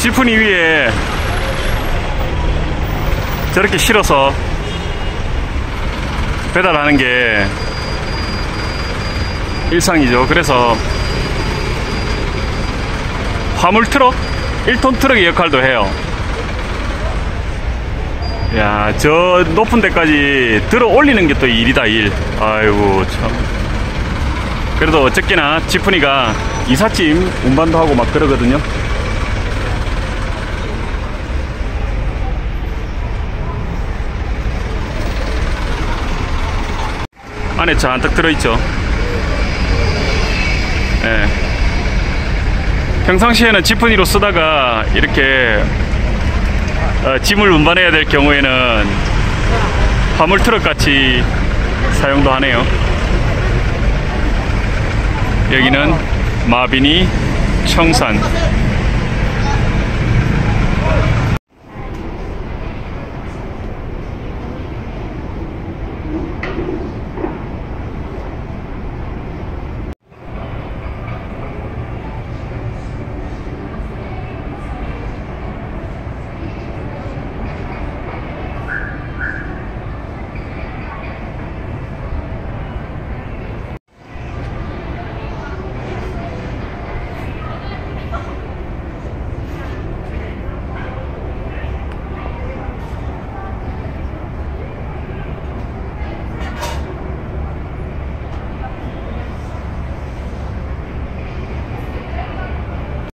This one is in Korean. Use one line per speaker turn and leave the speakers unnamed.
지프니 위에 저렇게 실어서 배달하는 게 일상이죠. 그래서 화물 트럭, 1톤 트럭의 역할도 해요. 야, 저 높은 데까지 들어 올리는 게 또 일이다, 일. 아이고, 참. 그래도 어쨌거나 지프니가 이삿짐 운반도 하고 막 그러거든요. 안에 잔뜩 들어있죠. 예. 평상시에는 지프니로 쓰다가 이렇게 짐을 운반해야 될 경우에는 화물 트럭 같이 사용도 하네요. 여기는 마비니 청산